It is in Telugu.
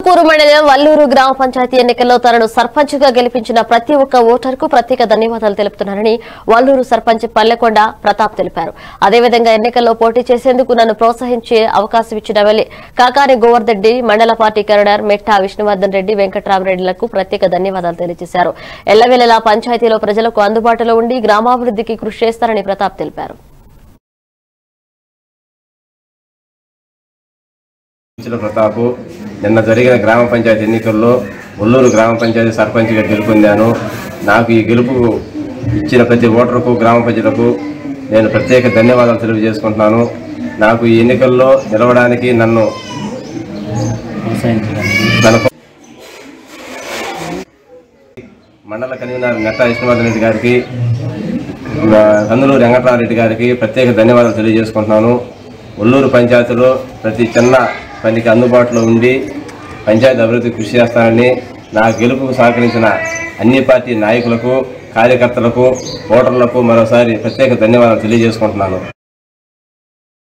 హిందూపూర్ మండలం వల్లూరు గ్రామ పంచాయతీ ఎన్నికల్లో తనను సర్పంచ్గా గెలిపించిన ప్రతి ఒక్క ఓటర్కు ప్రత్యేక ధన్యవాదాలు తెలుపుతున్నానని వల్లూరు సర్పంచ్ పల్లెకొండ ప్రతాప్ తెలిపారు. అదేవిధంగా ఎన్నికల్లో పోటీ చేసేందుకు నన్ను ప్రోత్సహించే అవకాశం ఇచ్చిన కాకాని గోవర్ధన్ రెడ్డి, మండల పార్టీ కన్వీనర్ మెట్టా విష్ణువర్ధన్ రెడ్డి, వెంకట్రామరెడ్డిలకు ప్రత్యేక ధన్యవాదాలు తెలియజేశారు. ఎల్లవేళలా పంచాయతీలో ప్రజలకు అందుబాటులో ఉండి గ్రామాభివృద్ధికి కృషి చేస్తారని ప్రతాప్ తెలిపారు. ప్రతాప్ నిన్న జరిగిన గ్రామ పంచాయతీ ఎన్నికల్లో వల్లూరు గ్రామ పంచాయతీ సర్పంచ్గా గెలుపొందాను. నాకు ఈ గెలుపు ఇచ్చిన ప్రతి ఓటరుకు, గ్రామ ప్రజలకు నేను ప్రత్యేక ధన్యవాదాలు తెలియజేసుకుంటున్నాను. నాకు ఈ ఎన్నికల్లో నిలవడానికి నన్ను మండల కన్వీనర్ మెట్టా విష్ణువర్ధన్ రెడ్డి గారికి, కందులూరు వెంకట్రామరెడ్డి గారికి ప్రత్యేక ధన్యవాదాలు తెలియజేసుకుంటున్నాను. వల్లూరు పంచాయతీలో ప్రతి చిన్న పనికి అందుబాటులో ఉండి పంచాయతీ అభివృద్ధికి కృషి చేస్తానని, నా గెలుపుకు సహకరించిన అన్ని పార్టీ నాయకులకు, కార్యకర్తలకు, ఓటర్లకు మరోసారి ప్రత్యేక ధన్యవాదాలు తెలియజేసుకుంటున్నాను.